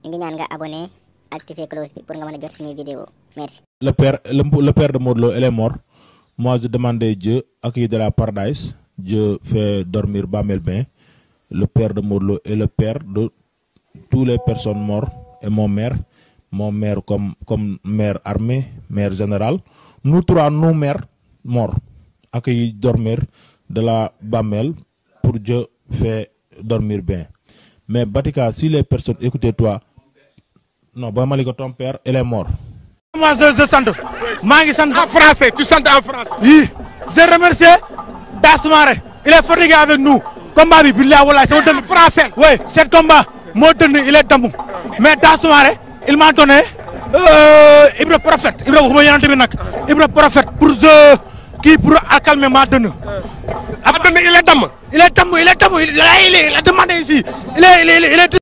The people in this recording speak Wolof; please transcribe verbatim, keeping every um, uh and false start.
ñu ngi ñaan nga abonné activer cloche bi pour nga mën a jot suñuy vidéo merci. Le père le, le père de Modou Lo il est mort. Moi je demandais Dieu accueilli de la paradise. Dieu fait dormir Bamel bien. Le père de Modou Lo est le père de toutes les personnes mortes et mon mère, mon mère comme comme mère armée, mère générale. Nous trois nos mères morts accueillis dormir de la Bamel pour Dieu fait dormir bien. Mais Batika, si les personnes écoutez toi, non, bah Maliko, ton père, il est mort. Moi je, je chante, Mangi chante en français, tu chantes en français. Oui, je remercie Dasmare, il est fatigué avec nous. Combat bi billah wallah c'est un français. Oui, cet combat, moi il est tamou. Mais Dasmare, il m'a donné euh, Ibra prophète, Ibra waxuma yonent bi nak, Ibra prophète pour je qui pour calmer ma donne. Il est dame. Il est tamou, il est tamou, il, il, il a demandé ici. Il est il est il est